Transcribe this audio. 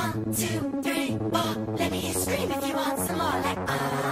1, 2, 3, 4. Let me hear you scream if you want some more. Like,